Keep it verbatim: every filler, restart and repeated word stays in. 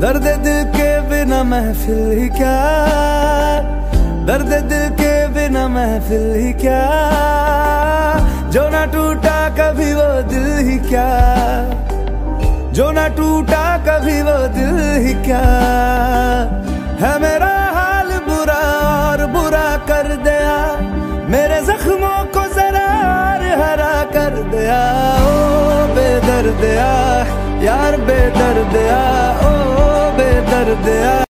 दर्द दिल के बिना महफिल ही क्या, दर्द दिल के बिना महफिल ही क्या, जो ना टूटा कभी वो दिल ही क्या, जो ना टूटा कभी वो दिल ही क्या। है मेरा हाल बुरा और बुरा कर दिया, मेरे जख्मों को जरा हरा कर दिया। ओ बेदर्दिया यार बेदर्दिया, ओ बेदर्दिया।